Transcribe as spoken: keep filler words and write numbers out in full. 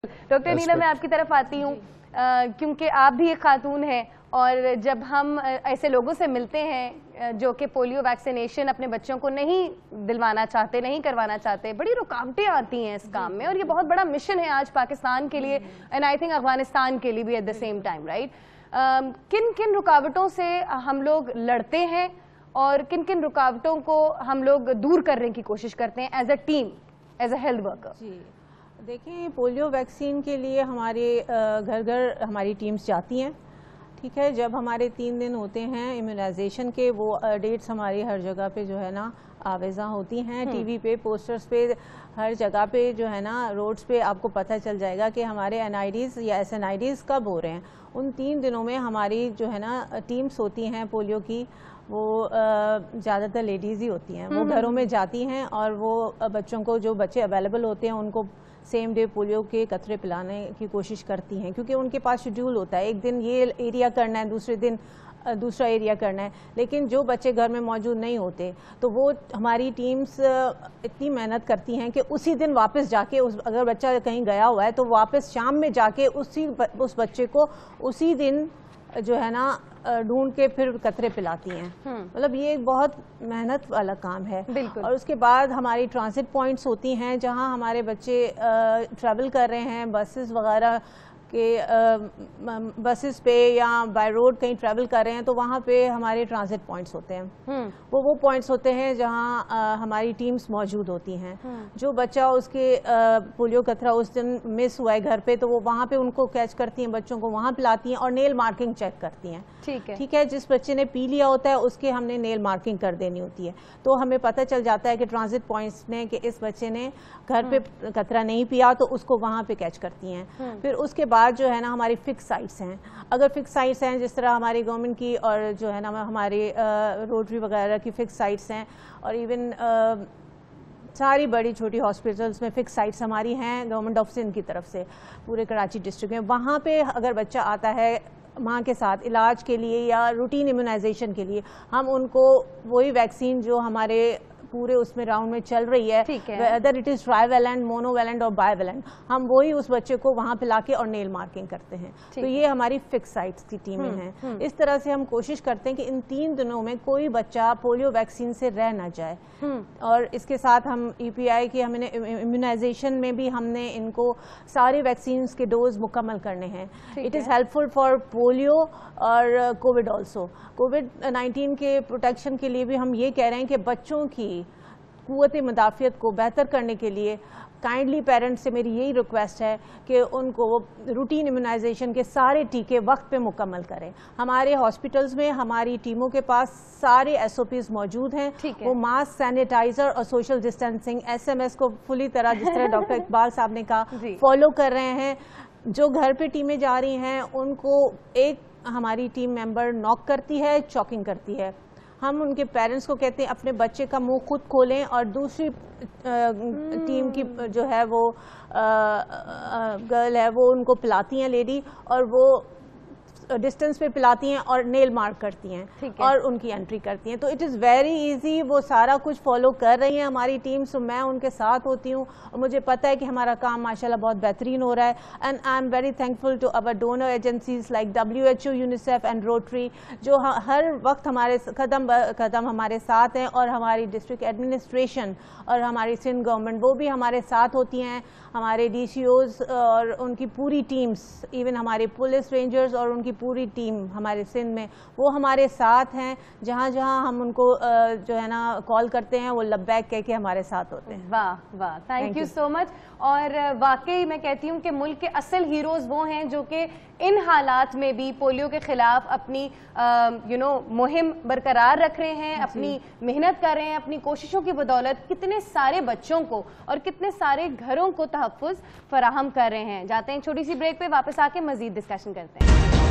Doctor نیلا میں آپ کی طرف آتی ہوں کیونکہ آپ بھی ایک خاتون ہیں اور جب ہم ایسے لوگوں سے ملتے ہیں جو کہ پولیو ویکسینیشن اپنے بچوں کو نہیں دلوانا چاہتے, نہیں کروانا چاہتے, بڑی رکاوٹیں آتی ہیں اس کام میں, اور یہ بہت بڑا مشن ہے آج پاکستان کے لیے اینڈ آئی تھنک افغانستان کے لیے بھی at the same time, right. کن کن رکاوٹوں سے ہم لوگ لڑتے ہیں اور کن کن رکاوٹوں کو ہم لوگ دور کرنے کی کوشش کرتے ہیں as a team, as a health worker? جی دیکھیں, پولیو ویکسین کے لیے ہمارے گھر گھر ہماری ٹیمز جاتی ہیں, ٹھیک ہے. جب ہمارے تین دن ہوتے ہیں امیونائزیشن کے, وہ ڈیٹس ہماری ہر جگہ پہ جو ہے نا آویزاں ہوتی ہیں, ٹی وی پہ, پوسٹرز پہ, ہر جگہ پہ جو ہے نا روڈز پہ آپ کو پتہ چل جائے گا کہ ہمارے این آئی ڈیز یا ایس این آئی ڈیز کب ہو رہے ہیں. ان تین دنوں میں ہماری جو ہے نا ٹیمز ہوتی ہیں پولیو کی, وہ زیادہ تر لیڈیز ہی ہوتی ہیں. وہ گھروں میں جاتی ہیں اور وہ بچوں کو, جو بچے اویلیبل ہوتے ہیں ان کو سیم ڈے پولیو کے قطرے پلانے کی کوشش کرتی ہیں, کیونکہ ان کے پاس شیڈیول ہوتا ہے, ایک دن یہ ایریا کرنا ہے, دوسرے دن دوسرا ایریا کرنا ہے. لیکن جو بچے گھر میں موجود نہیں ہوتے تو وہ ہماری ٹیمز اتنی محنت کرتی ہیں کہ اسی دن واپس جا کے, اگر بچہ کہیں گیا ہوا ہے تو واپس شام میں جا کے اسی اس بچے کو اسی دن جو ہے نا ڈھونڈ کے پھر قطرے پلاتی ہیں. مطلب یہ ایک بہت محنت والا کام ہے. اور اس کے بعد ہماری ٹرانزٹ پوائنٹس ہوتی ہیں جہاں ہمارے بچے ٹریول کر رہے ہیں, بسز وغیرہ کہ بسز پہ یا بائی روڈ کہیں ٹریول کر رہے ہیں, تو وہاں پہ ہمارے ٹرانزٹ پوائنٹس ہوتے ہیں. وہ وہ پوائنٹس ہوتے ہیں جہاں ہماری ٹیمز موجود ہوتی ہیں. جو بچہ اس کے پولیو قطرہ اس دن مس ہوا ہے گھر پہ, تو وہ وہاں پہ ان کو کیچ کرتی ہیں, بچوں کو وہاں پلاتی ہیں اور نیل مارکنگ چیک کرتی ہیں. ٹھیک ہے, جس بچے نے پی لیا ہوتا ہے اس کے ہم نے نیل مارکنگ کر دینی ہوتی ہے, تو ہمیں پتہ چل جاتا ہے کہ ٹرانزٹ پوائنٹس نے کہ اس بچے نے گھر پہ قطرہ نہیں پیا, تو اس کو وہاں پہ کیچ کرتی ہیں. پھر اس کے بعد جو ہے نا ہماری فکس سائٹس ہیں. اگر فکس سائٹس ہیں جس طرح ہماری گورنمنٹ کی اور جو ہے نا ہماری روٹری وغیرہ کی فکس سائٹس ہیں, اور ایون ساری بڑی چھوٹی ہاسپٹلس میں فکس سائٹس ہماری ہیں گورنمنٹ آف سندھ کی طرف سے پورے کراچی ڈسٹرکٹ میں. وہاں پہ اگر بچہ آتا ہے ماں کے ساتھ علاج کے لیے یا روٹین امیونائزیشن کے لیے, ہم ان کو وہی ویکسین جو ہمارے پورے اس میں راؤنڈ میں چل رہی ہے, whether it is trivalent, monovalent اور bivalent, ہم وہی اس بچے کو وہاں پلا کے اور نیل مارکنگ کرتے ہیں. تو یہ ہماری فکس سائٹس کی ٹیمیں ہیں. اس طرح سے ہم کوشش کرتے ہیں کہ ان تین دنوں میں کوئی بچہ پولیو ویکسین سے رہ نہ جائے. اور اس کے ساتھ ہم ای پی آئی کی ہم نے امیونائزیشن میں بھی ہم نے ان کو سارے ویکسینز کے ڈوز مکمل کرنے ہیں. It is helpful for polio اور کووڈ آلسو. کووڈ نائنٹین کے پروٹیکشن کے لیے بھی ہم یہ کہہ رہے ہیں کہ بچوں کی قوت مدافعت کو بہتر کرنے کے لیے کائنڈلی پیرنٹس سے میری یہی ریکویسٹ ہے کہ ان کو روٹین امیونائزیشن کے سارے ٹیکے وقت پہ مکمل کریں. ہمارے ہاسپٹلز میں ہماری ٹیموں کے پاس سارے ایس او پیز موجود ہیں. وہ ماسک, سینیٹائزر اور social distancing, S M S کو پوری طرح جس طرح ڈاکٹر اقبال صاحب نے کہا فالو کر رہے ہیں. جو گھر پہ ٹیمیں جا رہی ہیں ان کو ایک ہماری ٹیم ممبر ناک کرتی ہے, چاکنگ کرتی ہے. ہم ان کے پیرنٹس کو کہتے ہیں اپنے بچے کا منہ خود کھولیں اور دوسری ٹیم کی جو ہے وہ گرل ہے وہ ان کو پلاتی ہیں لیڈی, اور وہ ڈسٹنس پہ پلاتی ہیں اور نیل مارک کرتی ہیں اور ان کی انٹری کرتی ہیں. تو اٹ از ویری ایزی, وہ سارا کچھ فالو کر رہی ہیں ہماری ٹیم. سو میں ان کے ساتھ ہوتی ہوں اور مجھے پتہ ہے کہ ہمارا کام ماشاءاللہ بہت بہترین ہو رہا ہے. And I am very thankful to our donor agencies like W H O, UNICEF and Rotary, جو ہر وقت ہمارے قدم قدم ہمارے ساتھ ہیں. اور ہماری ڈسٹرکٹ ایڈمنسٹریشن اور ہماری سندھ گورنمنٹ وہ بھی ہمارے ساتھ ہوتی ہیں. ہمارے ڈی سی اوز اور ان کی پوری ٹیمز, ایون ہمارے پولیس رینجرز اور ان کی پوری ٹیم ہمارے سندھ میں وہ ہمارے ساتھ ہیں. جہاں جہاں ہم ان کو جو ہے نا کال کرتے ہیں وہ لبیک کہہ کے ہمارے ساتھ ہوتے ہیں. واہ واہ, تھینک یو سو مچ. اور واقعی میں کہتی ہوں کہ ملک کے اصل ہیروز وہ ہیں جو کہ ان حالات میں بھی پولیو کے خلاف اپنی یو نو مہم برقرار رکھ رہے ہیں, اپنی محنت کر رہے ہیں, اپنی کوششوں کی بدولت کتنے سارے بچوں کو اور کتنے سارے گھروں کو تحفظ فراہم کر رہے ہیں. جاتے ہیں چھوٹی سی بریک پہ, واپس آ کے مزید ڈسکشن کرتے ہیں.